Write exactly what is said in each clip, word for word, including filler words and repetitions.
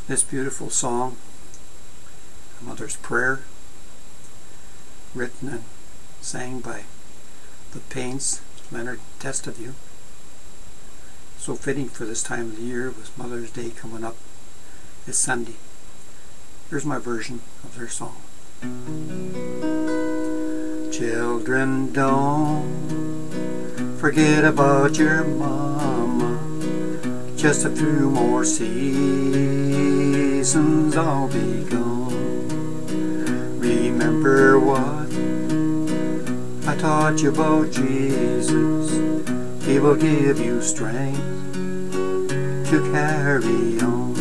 This beautiful song, A Mother's Prayer, written and sang by the Paynes, Leonard and Testaview. So fitting for this time of the year with Mother's Day coming up this Sunday. Here's my version of their song. Children, don't forget about your mama. Just a few more seasons I'll be gone. Remember what I taught you about Jesus. He will give you strength to carry on.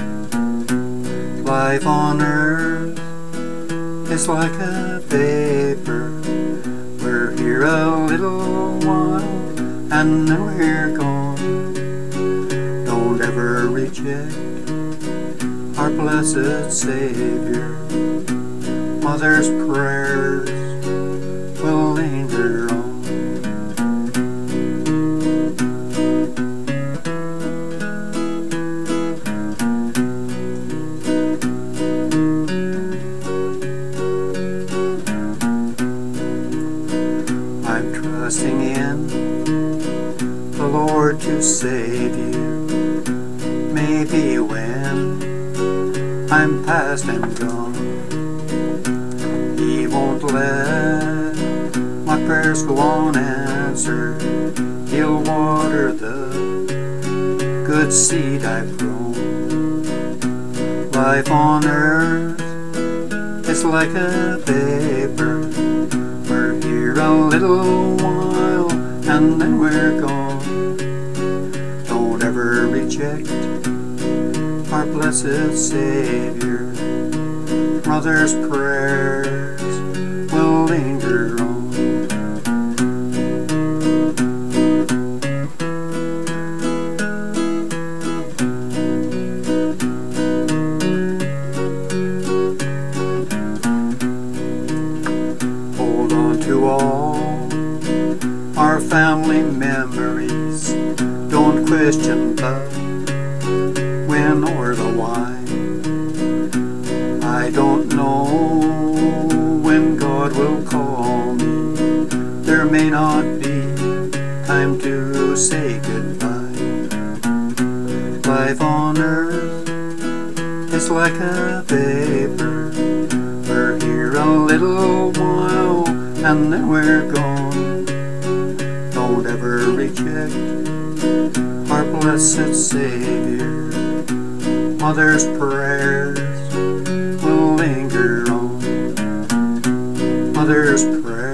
Life on earth is like a vapor. We're here a little while and then we're gone. Don't ever reject our blessed Savior. Mother's prayers will linger on. I'm trusting in the Lord to save you. Maybe when I'm past and gone, He won't let my prayers go unanswered. He'll water the good seed I've grown. Life on earth is like a vapor. We're here a little while and then we're gone. Don't ever reject our blessed Savior. Mother's prayers will linger on. Hold on to all our family memories. Don't question the when or the why. I don't know when God will call me. There may not be time to say goodbye. Life on earth is like a vapor. We're here a little while and then we're gone. Don't ever reject our blessed Savior. Mother's prayers will linger on. Mother's prayers